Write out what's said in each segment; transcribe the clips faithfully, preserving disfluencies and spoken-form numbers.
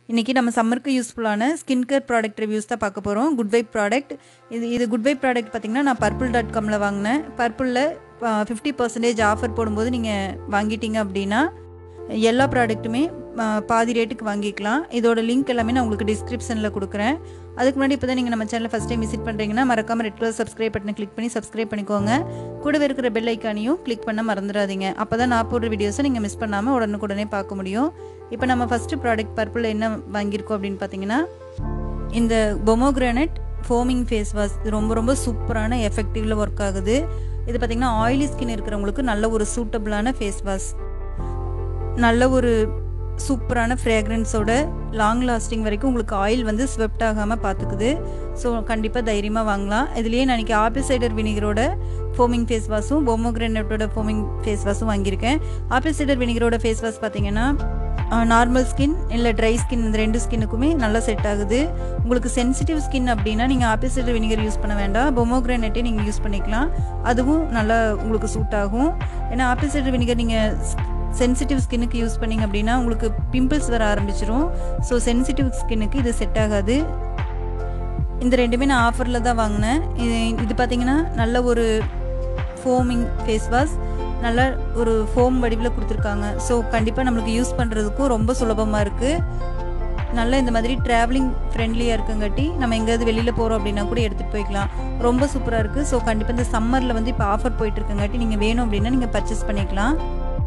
இன்றைக்கி நம்ம சம்மருக்கு யூஸ்ஃபுல்லான ஸ்கின் கேர் ப்ராடக்ட் ரிவ்யூஸ் தான் பார்க்க போகிறோம். குட் வைப் ப்ராடக்ட் இது இது குட் வைப் ப்ராடக்ட் பார்த்திங்கன்னா நான் பர்பிள் டாட் காமில் வாங்கினேன். பர்பிளில் ஃபிஃப்டி பர்சன்டேஜ் ஆஃபர் போடும்போது நீங்கள் வாங்கிட்டீங்க அப்படின்னா எல்லா ப்ராடக்ட்டுமே பாதி ரேட்டுக்கு வாங்கிக்கலாம். இதோட லிங்க் எல்லாமே நான் உங்களுக்கு டிஸ்கிரிப்ஷனில் கொடுக்குறேன். அதுக்கு முன்னாடி இப்போ தான் நீங்கள் நம்ம சேனலை ஃபஸ்ட் டைம் விசிட் பண்ணுறீங்கன்னா மறக்காமல் ரெட் கலர் சப்ஸ்கிரைப் பட்டனை கிளிக் பண்ணி சப்ஸ்கிரைப் பண்ணிக்கோங்க. கூடவே இருக்கிற பெல் ஐக்கானையும் கிளிக் பண்ண மறந்துடாதீங்க. அப்போ தான் நான் போடுற வீடியோஸை நீங்கள் மிஸ் பண்ணாமல் உடனுக்குடனே பார்க்க முடியும். இப்போ நம்ம ஃபஸ்ட்டு ப்ராடக்ட் பர்பிளில் என்ன வாங்கியிருக்கோம் அப்படின்னு பார்த்தீங்கன்னா இந்த பொமோகிரானட் ஃபோமிங் ஃபேஸ் வாஷ். இது ரொம்ப ரொம்ப சூப்பரான எஃபெக்டிவில் ஒர்க் ஆகுது. இது பார்த்திங்கன்னா ஆயிலி ஸ்கின் இருக்கிறவங்களுக்கு நல்ல ஒரு சூட்டபிளான ஃபேஸ் வாஷ், நல்ல ஒரு சூப்பரான ஃப்ரேக்ரன்ஸோட லாங் லாஸ்டிங் வரைக்கும் உங்களுக்கு ஆயில் வந்து ஸ்வெப்ட் ஆகாமல் பார்த்துக்குது. ஸோ கண்டிப்பாக தைரியமாக வாங்கலாம். இதுலேயே நான் இன்றைக்கி ஆப்பிள் சைடர் வினிகரோட ஃபோமிங் ஃபேஸ் வாஷும் பொமோகிரானட்டோட ஃபோமிங் ஃபேஸ் வாஷும் வாங்கியிருக்கேன். ஆப்பிள் சைடர் வினிகரோட ஃபேஸ் வாஷ் பார்த்தீங்கன்னா நார்மல் ஸ்கின் இல்லை ட்ரை ஸ்கின் இந்த ரெண்டு ஸ்கின்னுக்குமே நல்லா செட் ஆகுது. உங்களுக்கு சென்சிட்டிவ் ஸ்கின் அப்படின்னா நீங்கள் ஆப்பிள் சைடர் வினிகர் யூஸ் பண்ண வேண்டாம், பொமோகிரானட்டே நீங்கள் யூஸ் பண்ணிக்கலாம். அதுவும் நல்லா உங்களுக்கு சூட் ஆகும். ஏன்னா ஆப்பிள் சைடர் வினிகர் நீங்கள் சென்சிட்டிவ் ஸ்கின்னுக்கு யூஸ் பண்ணிங்க அப்படின்னா உங்களுக்கு பிம்பிள்ஸ் வர ஆரம்பிச்சிடும். ஸோ சென்சிட்டிவ் ஸ்கின்னுக்கு இது செட் ஆகாது. இந்த ரெண்டுமே நான் ஆஃபரில் தான் வாங்கினேன். இது இது பார்த்திங்கன்னா நல்ல ஒரு ஃபோமிங் ஃபேஸ் வாஷ், நல்ல ஒரு ஃபோம் வடிவில் கொடுத்துருக்காங்க. ஸோ கண்டிப்பாக நம்மளுக்கு யூஸ் பண்ணுறதுக்கும் ரொம்ப சுலபமாக இருக்குது. நல்லா இந்த மாதிரி ட்ராவலிங் ஃப்ரெண்ட்லியாக இருக்குங்காட்டி நம்ம எங்கேயாவது வெளியில் போகிறோம் அப்படின்னா கூட எடுத்துகிட்டு போய்க்கலாம். ரொம்ப சூப்பராக இருக்குது. ஸோ கண்டிப்பாக இந்த சம்மரில் வந்து இப்போ ஆஃபர் போயிட்டு இருக்குங்காட்டி நீங்கள் வேணும் அப்படின்னா நீங்கள் பர்ச்சேஸ் பண்ணிக்கலாம்.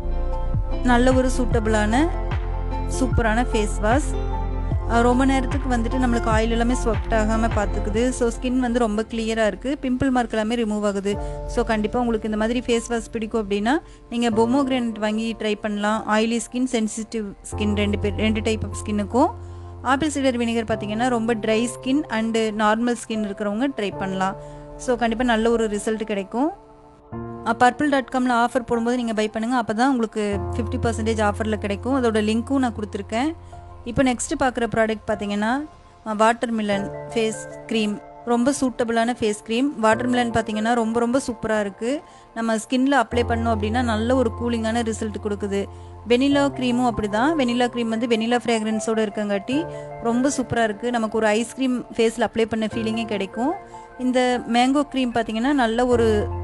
நல்ல ஒரு சூட்டபிளான சூப்பரான ஃபேஸ் வாஷ். ரொம்ப நேரத்துக்கு வந்துட்டு நம்மளுக்கு ஆயில் எல்லாமே ஸ்வெப்ட் ஆகாமல் பார்த்துக்குது. ஸோ ஸ்கின் வந்து ரொம்ப கிளியராக இருக்குது. பிம்பிள் மார்க் எல்லாமே ரிமூவ் ஆகுது. ஸோ கண்டிப்பாக உங்களுக்கு இந்த மாதிரி ஃபேஸ் வாஷ் பிடிக்கும் அப்படின்னா நீங்கள் பொமோகிரானட் வாங்கி ட்ரை பண்ணலாம். ஆயிலி ஸ்கின், சென்சிட்டிவ் ஸ்கின் ரெண்டு பேர் ரெண்டு டைப் ஆஃப் ஸ்கின்னுக்கும். ஆப்பிள் சைடர் வினிகர் பார்த்திங்கன்னா ரொம்ப dry skin and normal skin இருக்கிறவங்க ட்ரை பண்ணலாம். ஸோ கண்டிப்பாக நல்ல ஒரு ரிசல்ட் கிடைக்கும். பர்பிள் டாட் காமில் ஆஃபர் போடும்போது நீங்கள் பை பண்ணுங்கள். அப்போ தான் உங்களுக்கு ஃபிஃப்டி பர்சன்டேஜ் ஆஃபரில் கிடைக்கும். அதோட லிங்க்கும் நான் கொடுத்துருக்கேன். இப்போ நெக்ஸ்ட்டு பார்க்குற ப்ராடக்ட் பார்த்தீங்கன்னா வாட்டர் மிலன் ஃபேஸ் க்ரீம். ரொம்ப சூட்டபிளான ஃபேஸ் க்ரீம். வாட்டர் மிலன் பார்த்தீங்கன்னா ரொம்ப ரொம்ப சூப்பராக இருக்குது. நம்ம ஸ்கின்ல அப்ளை பண்ணோம் அப்படின்னா நல்ல ஒரு கூலிங்கான ரிசல்ட் கொடுக்குது. வெனிலா க்ரீமும் அப்படி தான். வெனிலா க்ரீம் வந்து வெனிலா ஃப்ரேக்ரன்ஸோடு இருக்கங்காட்டி ரொம்ப சூப்பராக இருக்குது. நமக்கு ஒரு ஐஸ்கிரீம் ஃபேஸில் அப்ளை பண்ண ஃபீலிங்கே கிடைக்கும். இந்த மேங்கோ க்ரீம் பார்த்தீங்கன்னா நல்ல ஒரு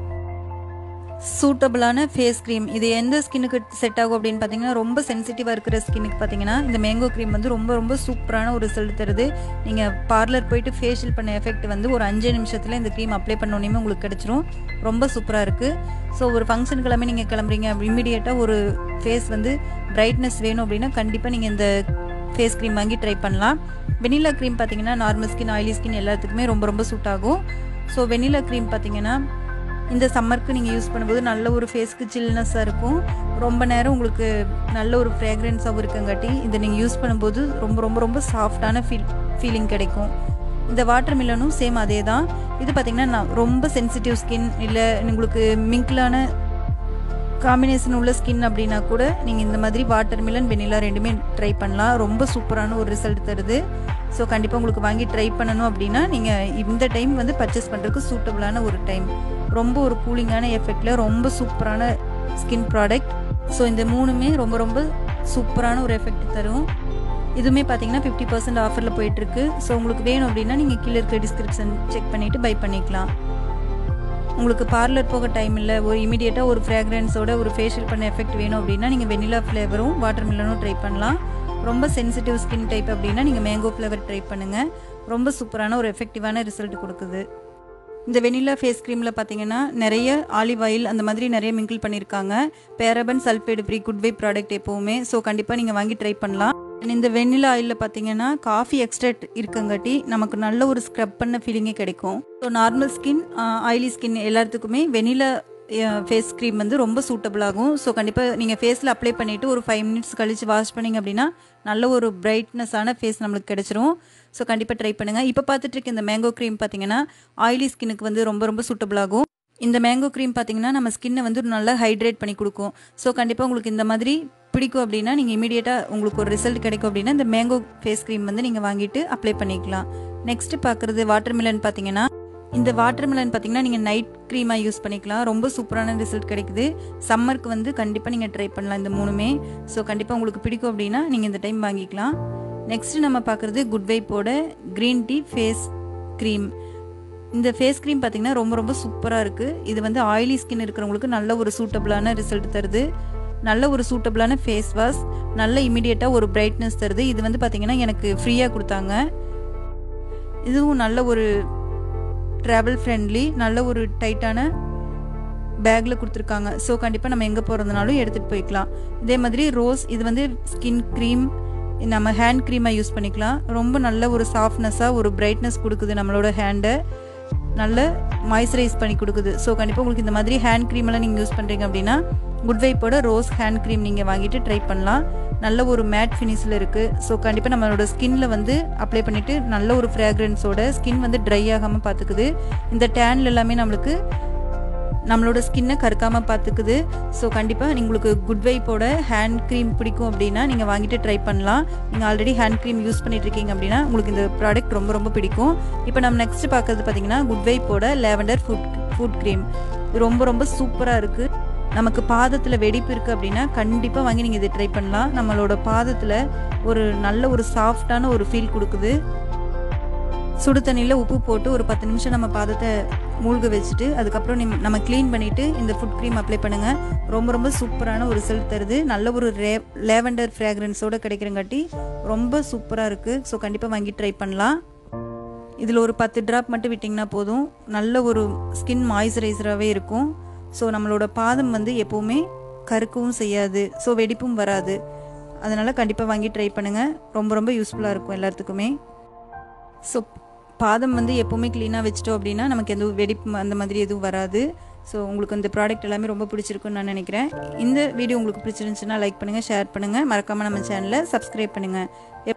சூட்டபிளான ஃபேஸ் க்ரீம். இது எந்த ஸ்கின்னுக்கு செட் ஆகும் அப்படின்னு பார்த்தீங்கன்னா ரொம்ப சென்சிட்டிவாக இருக்கிற ஸ்கின்னுக்கு பார்த்தீங்கன்னா இந்த மேங்கோ க்ரீம் வந்து ரொம்ப ரொம்ப சூப்பரான ஒரு ரிசல்ட் தருது. நீங்கள் பார்லர் போயிட்டு ஃபேஷியல் பண்ண எஃபெக்ட் வந்து ஒரு அஞ்சு நிமிஷத்தில் இந்த க்ரீம் அப்ளை பண்ணோன்னே உங்களுக்கு கிடச்சிரும். ரொம்ப சூப்பராக இருக்குது. ஸோ ஒரு ஃபங்க்ஷனுக்கு எல்லாமே நீங்கள் கிளம்புறீங்க இமீடியட்டாக ஒரு ஃபேஸ் வந்து பிரைட்னஸ் வேணும் அப்படின்னா கண்டிப்பாக நீங்கள் இந்த ஃபேஸ் க்ரீம் வாங்கி ட்ரை பண்ணலாம். வெனிலா க்ரீம் பார்த்தீங்கன்னா நார்மல் ஸ்கின், ஆயிலி ஸ்கின் எல்லாத்துக்குமே ரொம்ப ரொம்ப சூட் ஆகும். ஸோ வெனிலா க்ரீம் பார்த்தீங்கன்னா இந்த சம்மருக்கு நீங்கள் யூஸ் பண்ணும்போது நல்ல ஒரு ஃபேஸ்க்கு சில்னஸாக இருக்கும். ரொம்ப நேரம் உங்களுக்கு நல்ல ஒரு ஃப்ரேக்ரன்ஸாகவும் இருக்கங்காட்டி இதை நீங்கள் யூஸ் பண்ணும்போது ரொம்ப ரொம்ப ரொம்ப சாஃப்டான ஃபீல் ஃபீலிங் கிடைக்கும். இந்த வாட்டர் மிலனும் சேம் அதே தான். இது பார்த்திங்கன்னா நான் ரொம்ப சென்சிட்டிவ் ஸ்கின் இல்லை உங்களுக்கு மிங்கிளான காம்பினேஷன் உள்ள ஸ்கின் அப்படின்னா கூட நீங்கள் இந்த மாதிரி வாட்டர் மிலன், வெனிலா ரெண்டுமே ட்ரை பண்ணலாம். ரொம்ப சூப்பரான ஒரு ரிசல்ட் தருது. ஸோ கண்டிப்பாக உங்களுக்கு வாங்கி ட்ரை பண்ணணும் அப்படின்னா நீங்கள் இந்த டைம் வந்து பர்ச்சேஸ் பண்ணுறதுக்கு சூட்டபிளான ஒரு டைம். ரொம்ப ஒரு கூலிங்கான எஃபெக்டில் ரொம்ப சூப்பரான ஸ்கின் ப்ராடக்ட். ஸோ இந்த மூணுமே ரொம்ப ரொம்ப சூப்பரான ஒரு எஃபெக்ட் தரும். இதுவுமே பார்த்தீங்கன்னா ஃபிஃப்டி பர்சன்ட் ஆஃபரில் போயிட்டுருக்கு. ஸோ உங்களுக்கு வேணும் அப்படின்னா நீங்கள் கீழே இருக்க டிஸ்கிரிப்ஷன் செக் பண்ணிவிட்டு பை பண்ணிக்கலாம். உங்களுக்கு பார்லர் போக டைம் இல்லை, ஒரு இமீடியட்டாக ஒரு ஃப்ரேக்ரன்ஸோட ஒரு ஃபேஷியல் பண்ண எஃபெக்ட் வேணும் அப்படின்னா நீங்கள் வெனிலா ஃப்ளேவரும் வாட்டர் மிலனும் ட்ரை பண்ணலாம். ரொம்ப சென்சிட்டிவ் ஸ்கின் டைப் அப்படின்னா நீங்கள் மேங்கோ ஃப்ளேவர் ட்ரை பண்ணுங்கள். ரொம்ப சூப்பரான ஒரு எஃபெக்டிவான ரிசல்ட் கொடுக்குது. இந்த வெனிலா ஃபேஸ் க்ரீமில் பார்த்தீங்கன்னா நிறைய ஆலிவ் ஆயில் அந்த மாதிரி நிறைய மிங்கிள் பண்ணியிருக்காங்க. Paraben, sulphate free good vibe product எப்போவுமே. ஸோ கண்டிப்பாக நீங்கள் வாங்கி ட்ரை பண்ணலாம். இந்த வெனிலா ஆயிலில் பார்த்தீங்கன்னா காஃபி எக்ஸ்ட்ராக்ட் இருக்கங்காட்டி நமக்கு நல்ல ஒரு ஸ்க்ரப் பண்ண ஃபீலிங்கே கிடைக்கும். So normal skin, oily skin எல்லாத்துக்குமே வெனிலா ஃபேஸ் க்ரீம் வந்து ரொம்ப சூட்டபிள் ஆகும். ஸோ கண்டிப்பாக நீங்கள் ஃபேஸில் அப்ளை பண்ணிவிட்டு ஒரு ஃபைவ் மினிட்ஸ் கழித்து வாஷ் பண்ணிங்க அப்படின்னா நல்ல ஒரு பிரைட்னஸான ஃபேஸ் நம்மளுக்கு கிடச்சிரும். ஸோ கண்டிப்பாக ட்ரை பண்ணுங்கள். இப்போ பார்த்துட்டு இருக்க இந்த மேங்கோ க்ரீம் பார்த்தீங்கன்னா ஆயிலி ஸ்கின்னுக்கு வந்து ரொம்ப ரொம்ப சூட்டபிள் ஆகும். இந்த மேங்கோ க்ரீம் பார்த்தீங்கன்னா நம்ம ஸ்கின்னை வந்து நல்லா ஹைட்ரேட் பண்ணி கொடுக்கும். ஸோ கண்டிப்பாக உங்களுக்கு இந்த மாதிரி பிடிக்கும் அப்படின்னா நீங்கள் இமீடியட்டாக உங்களுக்கு ஒரு ரிசல்ட் கிடைக்கும் அப்படின்னா இந்த மேங்கோ ஃபேஸ் க்ரீம் வந்து நீங்கள் வாங்கிட்டு அப்ளை பண்ணிக்கலாம். நெக்ஸ்ட்டு பார்க்குறது வாட்டர் மிலன் பார்த்தீங்கன்னா இந்த வாட்டர் மிலன் பார்த்தீங்கன்னா நீங்கள் நைட் க்ரீமாக யூஸ் பண்ணிக்கலாம். ரொம்ப சூப்பரான ரிசல்ட் கிடைக்குது. சம்மருக்கு வந்து கண்டிப்பாக நீங்கள் ட்ரை பண்ணலாம் இந்த மூணுமே. ஸோ கண்டிப்பாக உங்களுக்கு பிடிக்கும் அப்படின்னா நீங்கள் இந்த டைம் வாங்கிக்கலாம். நெக்ஸ்ட் நம்ம பார்க்குறது குட் வைப்போட க்ரீன் டீ ஃபேஸ் க்ரீம். இந்த ஃபேஸ் க்ரீம் பார்த்திங்கன்னா ரொம்ப ரொம்ப சூப்பராக இருக்குது. இது வந்து ஆயிலி ஸ்கின் இருக்கிறவங்களுக்கு நல்ல ஒரு சூட்டபிளான ரிசல்ட் தருது. நல்ல ஒரு சூட்டபிளான ஃபேஸ் வாஷ், நல்ல இமீடியட்டாக ஒரு பிரைட்னஸ் தருது. இது வந்து பார்த்திங்கன்னா எனக்கு ஃப்ரீயாக கொடுத்தாங்க. இதுவும் நல்ல ஒரு ட்ராவல் ஃப்ரெண்ட்லி, நல்ல ஒரு டைட்டான பேக்கில் கொடுத்துருக்காங்க. ஸோ கண்டிப்பாக நம்ம எங்கே போகிறதுனாலும் எடுத்துகிட்டு போய்க்கலாம். இதே மாதிரி ரோஸ், இது வந்து ஸ்கின் க்ரீம், நம்ம ஹேண்ட் க்ரீமாக யூஸ் பண்ணிக்கலாம். ரொம்ப நல்ல ஒரு சாஃப்ட்னஸாக ஒரு பிரைட்னஸ் கொடுக்குது, நம்மளோட ஹேண்டை நல்ல மாய்ஸ்சரைஸ் பண்ணி கொடுக்குது. ஸோ கண்டிப்பாக உங்களுக்கு இந்த மாதிரி ஹேண்ட் க்ரீமெல்லாம் நீங்கள் யூஸ் பண்ணுறீங்க அப்படின்னா குட் வைப்போட ரோஸ் ஹேண்ட் க்ரீம் நீங்கள் வாங்கிட்டு ட்ரை பண்ணலாம். நல்ல ஒரு மேட் ஃபினிஷில் இருக்குது. ஸோ கண்டிப்பாக நம்மளோட ஸ்கின்ல வந்து அப்ளை பண்ணிவிட்டு நல்ல ஒரு ஃப்ராக்ரன்ஸோட ஸ்கின் வந்து ட்ரை ஆகாமல் பார்த்துக்குது. இந்த டேன்ல எல்லாமே நம்மளுக்கு நம்மளோட ஸ்கின்னை கருக்காமல் பார்த்துக்குது. ஸோ கண்டிப்பாக உங்களுக்கு குட் வைப்போட ஹேண்ட் க்ரீம் பிடிக்கும் அப்படின்னா நீங்கள் வாங்கிட்டு ட்ரை பண்ணலாம். நீங்கள் ஆல்ரெடி ஹேண்ட் க்ரீம் யூஸ் பண்ணிட்டு இருக்கீங்க அப்படின்னா உங்களுக்கு இந்த ப்ராடக்ட் ரொம்ப ரொம்ப பிடிக்கும். இப்போ நம்ம நெக்ஸ்ட் பார்க்கறது பார்த்தீங்கன்னா குட் வைப்போட லேவெண்டர் ஃபுட் ஃபுட் க்ரீம். இது ரொம்ப ரொம்ப சூப்பராக இருக்குது. நமக்கு பாதத்தில் வெடிப்பு இருக்குது அப்படின்னா கண்டிப்பாக வாங்கி நீங்கள் இதை ட்ரை பண்ணலாம். நம்மளோட பாதத்தில் ஒரு நல்ல ஒரு சாஃப்டான ஒரு ஃபீல் கொடுக்குது. சுடு தண்ணியில் உப்பு போட்டு ஒரு பத்து நிமிஷம் நம்ம பாதத்தை மூழ்க வச்சுட்டு அதுக்கப்புறம் நம்ம க்ளீன் பண்ணிவிட்டு இந்த ஃபுட் க்ரீம் அப்ளை பண்ணுங்கள். ரொம்ப ரொம்ப சூப்பரான ஒரு ரிசல்ட் தருது. நல்ல ஒரு ரே லேவெண்டர் ஃப்ராக்ரன்ஸோடு கிடைக்கிறங்காட்டி ரொம்ப சூப்பராக இருக்குது. ஸோ கண்டிப்பாக வாங்கி ட்ரை பண்ணலாம். இதில் ஒரு பத்து ட்ராப் மட்டும் விட்டிங்கன்னா போதும், நல்ல ஒரு ஸ்கின் மாய்ஸ்சரைசராகவே இருக்கும். ஸோ நம்மளோட பாதம் வந்து எப்போவுமே கருக்கவும் செய்யாது, ஸோ வெடிப்பும் வராது. அதனால் கண்டிப்பாக வாங்கி ட்ரை பண்ணுங்கள். ரொம்ப ரொம்ப யூஸ்ஃபுல்லாக இருக்கும் எல்லாத்துக்குமே. ஸோ பாதம் வந்து எப்போவுமே க்ளீனாக வச்சிட்டோம் அப்படின்னா நமக்கு எதுவும் வெடிப்பு அந்த மாதிரி எதுவும் வராது. ஸோ உங்களுக்கு இந்த ப்ராடக்ட் எல்லாமே ரொம்ப பிடிச்சிருக்குன்னு நான் நினைக்கிறேன். இந்த வீடியோ உங்களுக்கு பிடிச்சிருந்துச்சுன்னா லைக் பண்ணுங்கள், ஷேர் பண்ணுங்கள், மறக்காமல் நம்ம சேனலை சப்ஸ்கிரைப் பண்ணுங்கள்.